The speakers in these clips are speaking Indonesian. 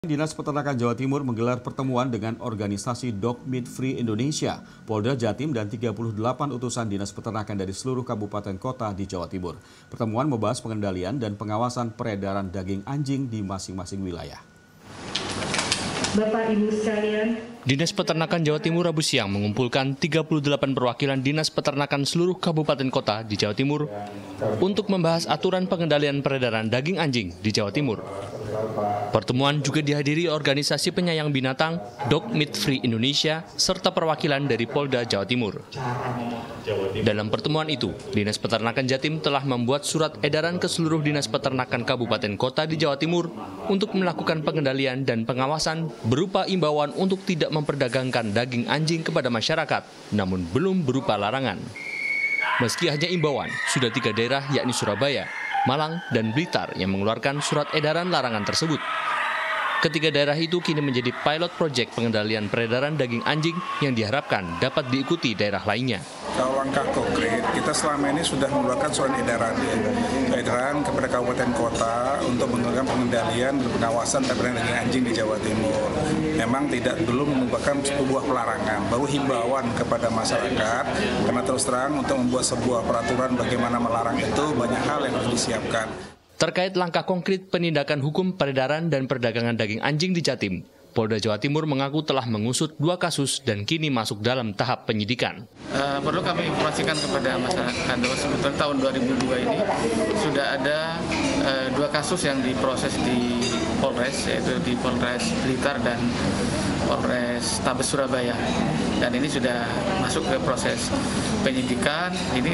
Dinas Peternakan Jawa Timur menggelar pertemuan dengan organisasi Dog Meat Free Indonesia, Polda Jatim, dan 38 utusan Dinas Peternakan dari seluruh kabupaten kota di Jawa Timur. Pertemuan membahas pengendalian dan pengawasan peredaran daging anjing di masing-masing wilayah. Bapak Ibu sekalian, Dinas Peternakan Jawa Timur Rabu siang mengumpulkan 38 perwakilan Dinas Peternakan seluruh kabupaten kota di Jawa Timur untuk membahas aturan pengendalian peredaran daging anjing di Jawa Timur. Pertemuan juga dihadiri organisasi penyayang binatang Dog Meat Free Indonesia serta perwakilan dari Polda Jawa Timur. Dalam pertemuan itu, Dinas Peternakan Jatim telah membuat surat edaran ke seluruh Dinas Peternakan kabupaten kota di Jawa Timur untuk melakukan pengendalian dan pengawasan berupa imbauan untuk tidak memperdagangkan daging anjing kepada masyarakat, namun belum berupa larangan. Meski hanya imbauan, sudah 3 daerah yakni Surabaya, Malang, dan Blitar yang mengeluarkan surat edaran larangan tersebut. Ketiga daerah itu kini menjadi pilot project pengendalian peredaran daging anjing yang diharapkan dapat diikuti daerah lainnya. Kalau langkah konkret, kita selama ini sudah mengeluarkan surat edaran kepada kabupaten kota untuk melakukan pengendalian dan pengawasan peredaran daging anjing di Jawa Timur. Memang belum merupakan sebuah pelarangan, baru himbauan kepada masyarakat, karena terus terang untuk membuat sebuah peraturan bagaimana melarang itu banyak hal yang harus disiapkan. Terkait langkah konkret penindakan hukum peredaran dan perdagangan daging anjing di Jatim, Polda Jawa Timur mengaku telah mengusut 2 kasus dan kini masuk dalam tahap penyidikan. Perlu kami informasikan kepada masyarakat bahwa sebetulnya tahun 2002 ini sudah ada 2 kasus yang diproses di Polres, yaitu di Polres Blitar dan Polres Tabes Surabaya. Dan ini sudah masuk ke proses penyidikan. Ini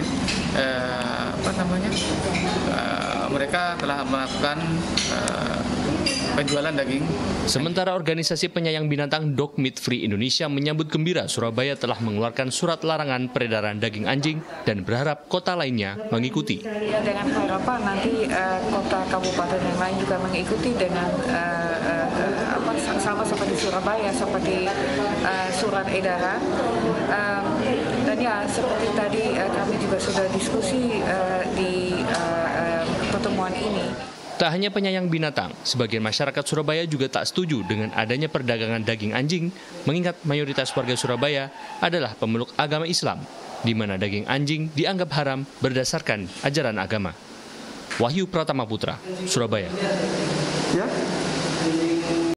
mereka telah melakukan penjualan daging. Sementara organisasi penyayang binatang Dog Meat Free Indonesia menyambut gembira Surabaya telah mengeluarkan surat larangan peredaran daging anjing dan berharap kota lainnya mengikuti. dengan harapan nanti kota kabupaten yang lain juga mengikuti dengan sama seperti Surabaya, seperti surat edaran. Dan ya seperti tadi kami juga sudah diskusi di pertemuan ini. Tak hanya penyayang binatang, sebagian masyarakat Surabaya juga tak setuju dengan adanya perdagangan daging anjing, mengingat mayoritas warga Surabaya adalah pemeluk agama Islam, di mana daging anjing dianggap haram berdasarkan ajaran agama. Wahyu Pratama Putra, Surabaya. Ya.